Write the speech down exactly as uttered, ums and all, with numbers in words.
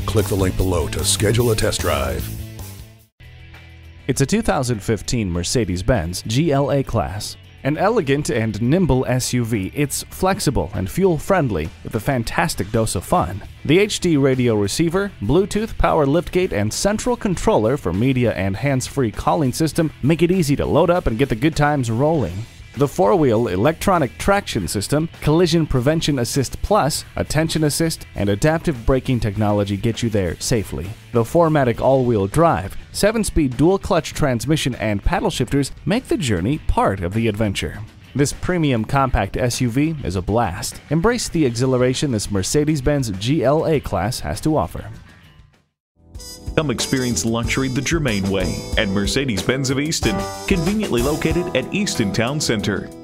Click the link below to schedule a test drive. It's a two thousand fifteen Mercedes-Benz G L A class. An elegant and nimble S U V, it's flexible and fuel-friendly with a fantastic dose of fun. The H D radio receiver, Bluetooth, power liftgate, and central controller for media and hands-free calling system make it easy to load up and get the good times rolling. The four-wheel electronic traction system, collision prevention assist plus, attention assist, and adaptive braking technology get you there safely. The four matic all-wheel drive, seven-speed dual-clutch transmission, and paddle shifters make the journey part of the adventure. This premium compact S U V is a blast. Embrace the exhilaration this Mercedes-Benz G L A class has to offer. Come experience luxury the Germain way at Mercedes-Benz of Easton, conveniently located at Easton Town Center.